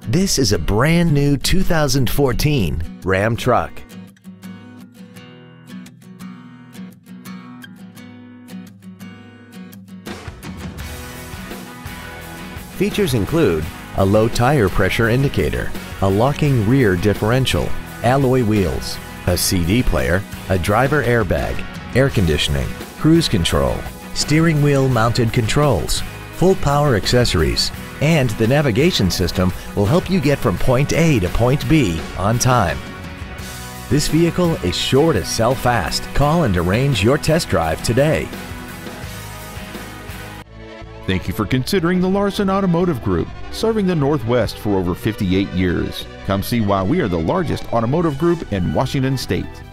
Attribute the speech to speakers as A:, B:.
A: This is a brand new 2014 Ram truck. Features include a low tire pressure indicator, a locking rear differential, alloy wheels, a CD player, a driver airbag, air conditioning, cruise control, steering wheel mounted controls, full power accessories, and the navigation system will help you get from point A to point B on time. This vehicle is sure to sell fast. Call and arrange your test drive today.
B: Thank you for considering the Larson Automotive Group, serving the Northwest for over 58 years. Come see why we are the largest automotive group in Washington State.